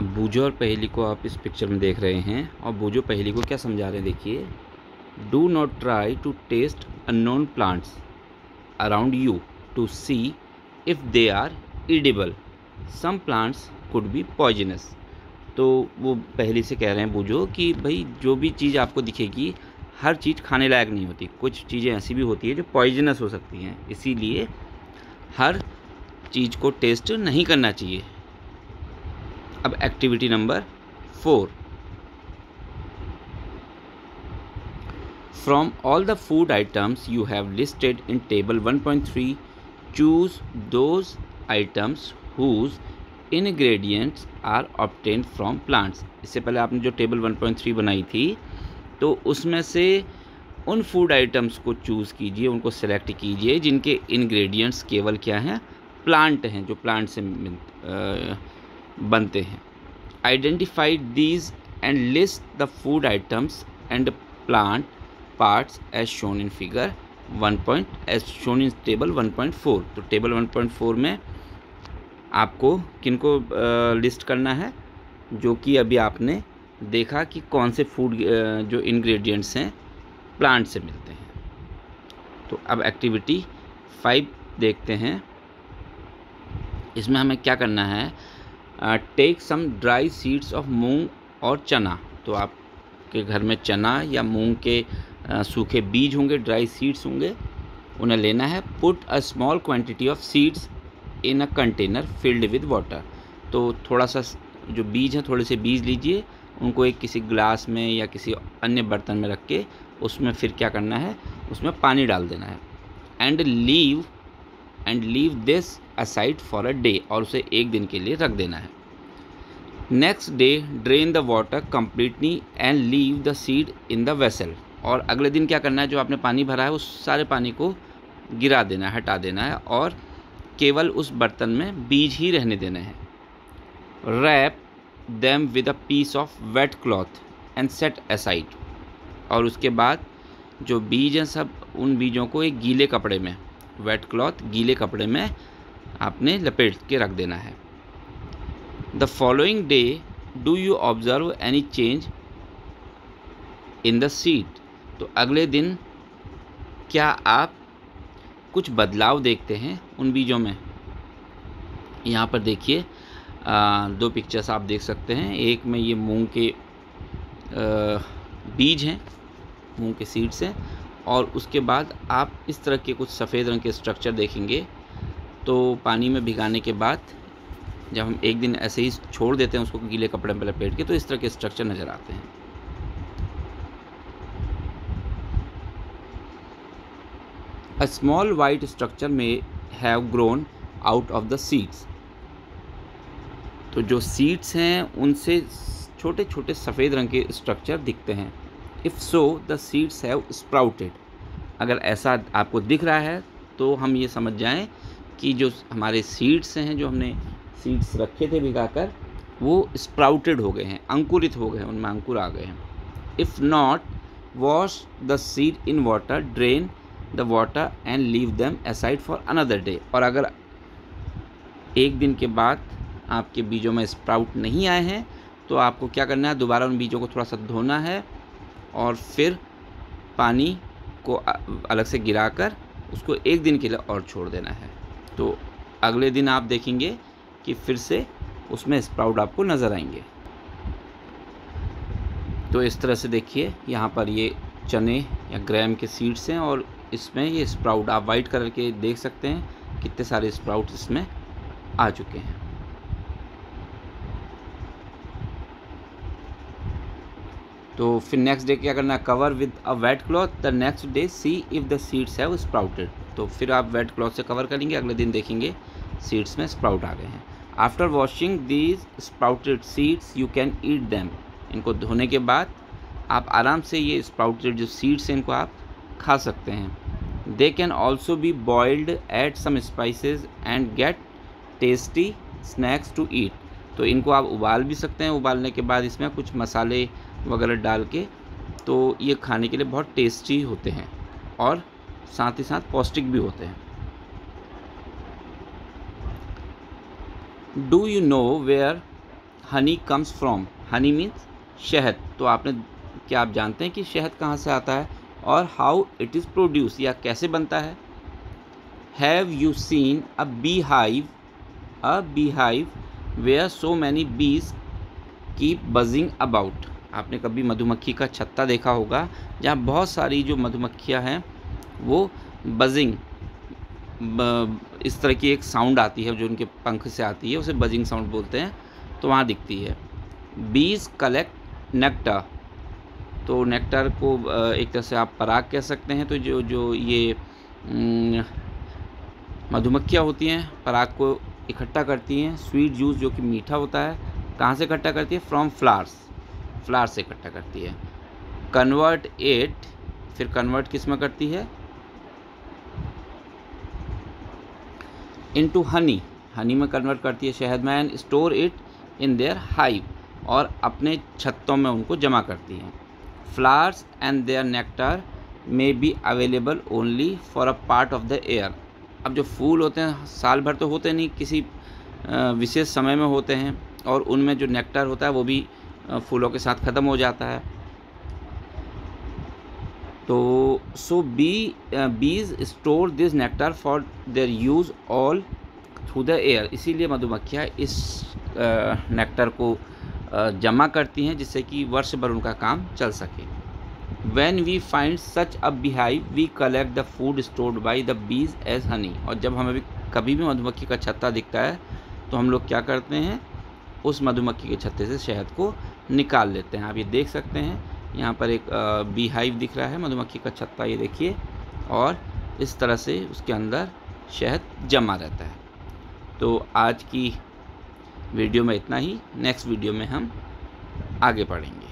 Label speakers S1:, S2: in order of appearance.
S1: बूझो और पहेली को आप इस पिक्चर में देख रहे हैं और बूझो पहेली को क्या समझा रहे हैं देखिए। Do not try to taste unknown plants around you to see if they are edible, some plants could be poisonous. तो वो पहले से कह रहे हैं बूझो कि भाई जो भी चीज़ आपको दिखेगी हर चीज़ खाने लायक नहीं होती, कुछ चीज़ें ऐसी भी होती है जो पॉइजनस हो सकती हैं, इसीलिए हर चीज़ को टेस्ट नहीं करना चाहिए। अब activity number 4, from all the food items you have listed in table 1.3 choose those items whose ingredients are obtained from plants. इससे पहले आपने जो टेबल 1.3 बनाई थी तो उसमें से उन फूड आइटम्स को चूज़ कीजिए, उनको सेलेक्ट कीजिए जिनके इंग्रेडिएंट्स केवल क्या हैं, प्लांट हैं, जो प्लांट से बनते हैं। Identify these and list the food items and plant parts as shown in figure 1. As shown in table 1.4। तो टेबल 1.4 में आपको किनको लिस्ट करना है, जो कि अभी आपने देखा कि कौन से फूड जो इंग्रेडिएंट्स हैं प्लांट से मिलते हैं। तो अब एक्टिविटी 5 देखते हैं। इसमें हमें क्या करना है, take some dry seeds of moong और चना। तो आपके घर में चना या मूंग के सूखे बीज होंगे, ड्राई सीड्स होंगे, उन्हें लेना है। Put a small quantity of seeds in a container filled with water. तो थोड़ा सा जो बीज हैं, थोड़े से बीज लीजिए, उनको एक किसी ग्लास में या किसी अन्य बर्तन में रख के उसमें फिर क्या करना है, उसमें पानी डाल देना है। And leave this aside for a day, और उसे एक दिन के लिए रख देना है। Next day drain the water completely and leave the seed in the vessel. और अगले दिन क्या करना है, जो आपने पानी भरा है उस सारे पानी को गिरा देना है, हटा देना है, और केवल उस बर्तन में बीज ही रहने देने हैं। Wrap them with a piece of wet cloth and set aside. और उसके बाद जो बीज हैं सब, उन बीजों को एक गीले कपड़े में, वेट क्लॉथ गीले कपड़े में आपने लपेट के रख देना है। The following day do you observe any change in the seed. तो अगले दिन क्या आप कुछ बदलाव देखते हैं उन बीजों में। यहाँ पर देखिए 2 पिक्चर्स आप देख सकते हैं। एक में ये मूंग के बीज हैं, मूंग के सीड्स हैं, और उसके बाद आप इस तरह के कुछ सफ़ेद रंग के स्ट्रक्चर देखेंगे। तो पानी में भिगाने के बाद जब हम एक दिन ऐसे ही छोड़ देते हैं उसको गीले कपड़े में लपेट के, तो इस तरह के स्ट्रक्चर नज़र आते हैं। A small white structure may have grown out of the seeds। तो जो सीड्स हैं उनसे छोटे छोटे सफ़ेद रंग के स्ट्रक्चर दिखते हैं। If so, the seeds have sprouted। अगर ऐसा आपको दिख रहा है तो हम ये समझ जाएं कि जो हमारे सीड्स हैं, जो हमने सीड्स रखे थे भिगाकर, वो स्प्राउटेड हो गए हैं, अंकुरित हो गए हैं, उनमें अंकुर आ गए हैं। If not, wash the seed in water, drain the water and leave them aside for another day. और अगर एक दिन के बाद आपके बीजों में स्प्राउट नहीं आए हैं तो आपको क्या करना है, दोबारा उन बीजों को थोड़ा सा धोना है और फिर पानी को अलग से गिराकर उसको एक दिन के लिए और छोड़ देना है। तो अगले दिन आप देखेंगे कि फिर से उसमें स्प्राउट आपको नज़र आएंगे। तो इस तरह से देखिए, यहाँ पर ये चने या ग्राम के सीड्स हैं और इसमें ये स्प्राउट आप वाइट कलर के देख सकते हैं, कितने सारे स्प्राउट इसमें आ चुके हैं। तो फिर नेक्स्ट डे क्या करना है, cover with a wet cloth the next day see if the seeds have sprouted. तो फिर आप वेट क्लॉथ से कवर करेंगे, अगले दिन देखेंगे सीड्स में स्प्राउट आ गए हैं। After washing these sprouted seeds you can eat them. इनको धोने के बाद आप आराम से ये स्प्राउटेड जो सीड्स हैं इनको आप खा सकते हैं। They can also be boiled, add some spices and get tasty snacks to eat. तो इनको आप उबाल भी सकते हैं, उबालने के बाद इसमें कुछ मसाले वगैरह डाल के, तो ये खाने के लिए बहुत टेस्टी होते हैं और साथ ही साथ पौष्टिक भी होते हैं। Do you know where honey comes from, honey means शहद। तो आपने क्या आप जानते हैं कि शहद कहाँ से आता है और हाउ इट इज़ प्रोड्यूस, या कैसे बनता है। Have you seen a beehive where so many bees keep buzzing about. आपने कभी मधुमक्खी का छत्ता देखा होगा जहाँ बहुत सारी जो मधुमक्खियाँ हैं वो बजिंग, इस तरह की एक साउंड आती है जो उनके पंख से आती है, उसे बजिंग साउंड बोलते हैं, तो वहाँ दिखती है। बीज कलेक्ट नेक्टर, तो नेक्टर को एक तरह से आप पराग कह सकते हैं। तो जो ये मधुमक्खियाँ होती हैं पराग को इकट्ठा करती हैं। स्वीट जूस जो कि मीठा होता है, कहाँ से इकट्ठा करती है, फ्रॉम फ्लावर्स, फ्लावर से इकट्ठा करती है। कन्वर्ट इट, फिर कन्वर्ट किस में करती है, इनटू हनी, हनी में कन्वर्ट करती है, शहद में। And store it in their hive, और अपने छत्तों में उनको जमा करती हैं। Flowers and their nectar may be available only for a part of the year. अब जो फूल होते हैं साल भर तो होते नहीं, किसी विशेष समय में होते हैं, और उनमें जो नेक्टर होता है वो भी फूलों के साथ ख़त्म हो जाता है। तो so bees store this nectar for their use all through the year, इसीलिए मधुमक्खियाँ इस नेक्टर को जमा करती हैं जिससे कि वर्ष भर उनका काम चल सके। When we find such a beehive, we collect the food stored by the bees as honey। और जब हमें कभी भी मधुमक्खी का छत्ता दिखता है तो हम लोग क्या करते हैं, उस मधुमक्खी के छत्ते से शहद को निकाल लेते हैं। आप ये देख सकते हैं यहाँ पर एक बीहाइव दिख रहा है, मधुमक्खी का छत्ता, ये देखिए, और इस तरह से उसके अंदर शहद जमा रहता है। तो आज की वीडियो में इतना ही, नेक्स्ट वीडियो में हम आगे बढ़ेंगे।